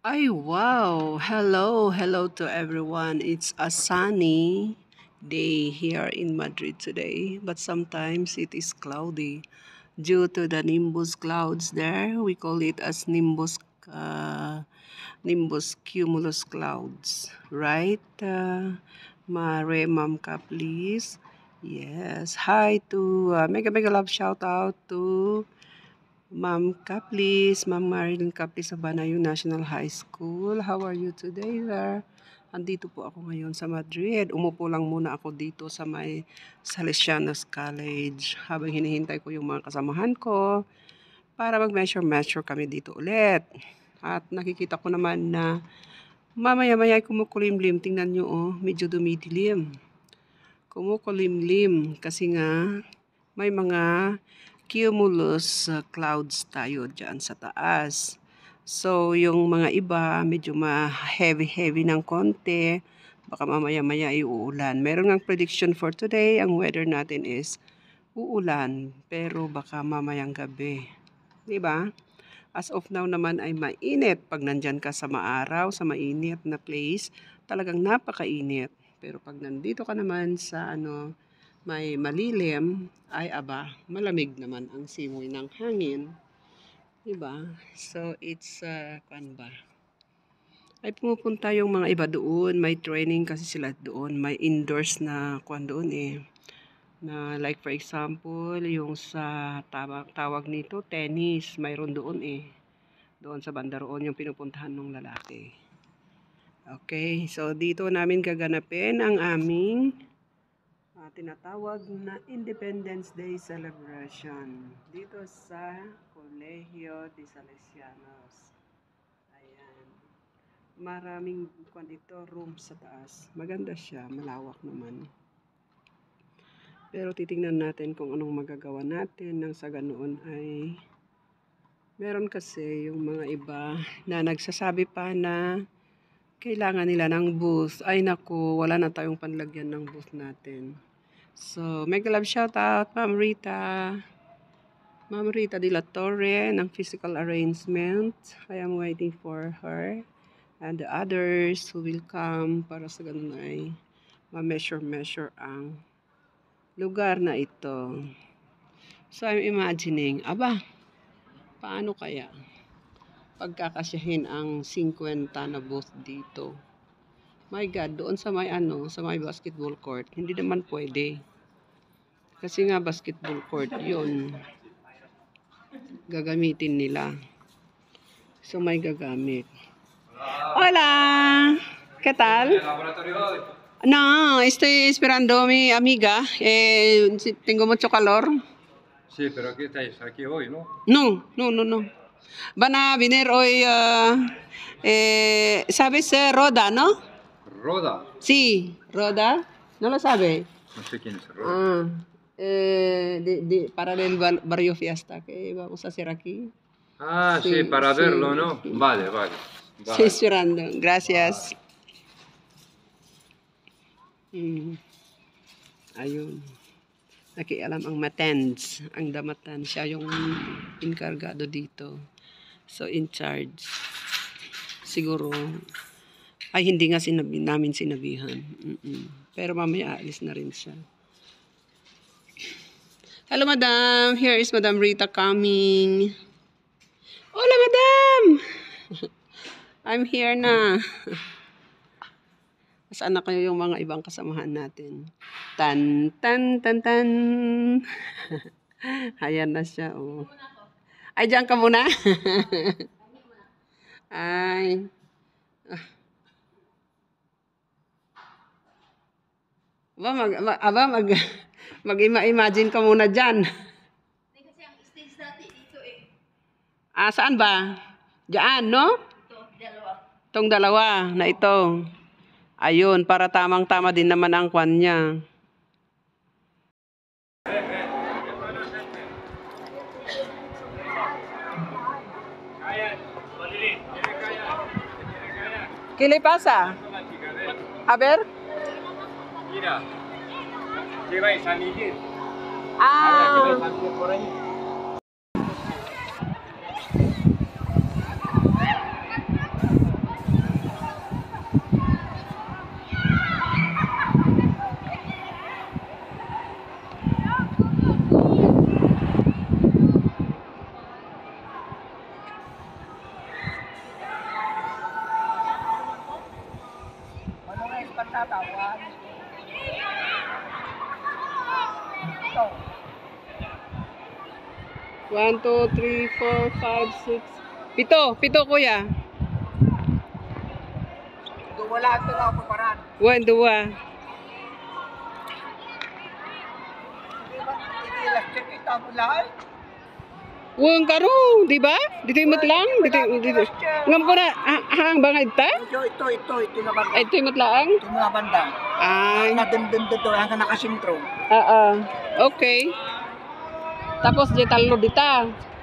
Ay, wow! Hello to everyone. It's a sunny day here in Madrid today, but sometimes it is cloudy. Due to the nimbus clouds there, we call it as nimbus cumulus clouds, right? Ma'am please. Yes. Hi to mega love shout out to Ma'am Kaplis, Ma'am Marilyn Kaplis sa Banayon National High School. How are you today, sir? Andito po ako ngayon sa Madrid. Umupo lang muna ako dito sa may Salesianos College habang hinihintay ko yung mga kasamahan ko para mag-measure kami dito ulit. At nakikita ko naman na mamaya-maya ay kumukulimlim. Tingnan nyo, oh, medyo dumidilim. Kumukulimlim kasi nga may mga cumulus clouds tayo dyan sa taas. So, yung mga iba, medyo ma-heavy ng konti. Baka mamaya-maya ay uulan. Meron ngang prediction for today. Ang weather natin is uulan. Pero baka mamayang gabi. Diba? As of now naman ay mainit. Pag nandyan ka sa maaraw, sa mainit na place, talagang napakainit. Pero pag nandito ka naman sa may malilim, ay malamig naman ang simoy ng hangin. Diba? So, it's, ay pumupunta yung mga iba doon. May training kasi sila doon. May indoors na doon eh. Na like for example, yung sa tawag nito, tennis. Mayroon doon eh. Doon sa banda roon yung pinupuntahan ng lalaki. Okay, so dito namin gaganapin ang aming tinatawag na Independence Day celebration dito sa Colegio de Salesianos. Ayan. Maraming dito room sa taas. Maganda siya, malawak naman. Pero titingnan natin kung anong magagawa natin nang sa ganoon ay meron kasi yung mga iba na nagsasabi pa na kailangan nila ng booth. Ay naku, wala na tayong panlagyan ng booth natin. So, mega love shout out, Ma'am Rita. Ma'am Rita de la Torre ng physical arrangement. I am waiting for her. And the others who will come para sa ganun ay ma-measure ang lugar na ito. So, I'm imagining, paano kaya pagkakasyahin ang 50 na booth dito? My God, doon sa may sa may basketball court, hindi naman pwede. Kasi nga basketball court 'yun. Gagamitin nila. So may gagamit. Hola. ¿Qué tal? No, estoy esperando a mi amiga. Tengo mucho calor. Sí, pero aquí estáis, aquí hoy, ¿no? No. Van a venir hoy, ¿sabes? Roda, ¿no? Roda. Sí, Roda. ¿No lo sabe? No sé quién es Roda. Para el barrio Fiesta que vamos a hacer aquí. Ah, sí, para verlo, ¿no? Sí. Vale. Sí, esperando. Gracias. Ayun. Nakialam ang matens. Ang damatan. Siya yung inkargado dito. So, in charge. Siguro, ay hindi nga namin sinabihan. Pero mamaya aalis na rin siya. Hello, madam. Here is Madam Rita coming. Hola, madam. I'm here na. Saan na kayo yung mga ibang kasamahan natin? Tan. Ayan na siya, oh. Ay, diyan ka muna. Ay. Mag-imagine ka muna dyan. Kasi ang stage dati dito eh. Saan ba? Diyan, no? Itong dalawa na ito. Ayun, para tamang-tama din naman ang kwan niya. ¿Qué le pasa? A ver. Mira, lleva San Miguel. Ah. Por ahí. tatawan. Ito. 1, 2, 3, 4, 5, 6. Pito kuya. Wala ito na ako paran. 1, 2. Hindi electric kita mo lahat. Wong karo, di ba? Dito yung matlang, dito. Ngam ko na, hang bangay ta? Ito na banda. Ay, ito yung matlang? Ito na banda. Ay, Nadundun dito, hanggang nakasintro. okay. Tapos di talo dita.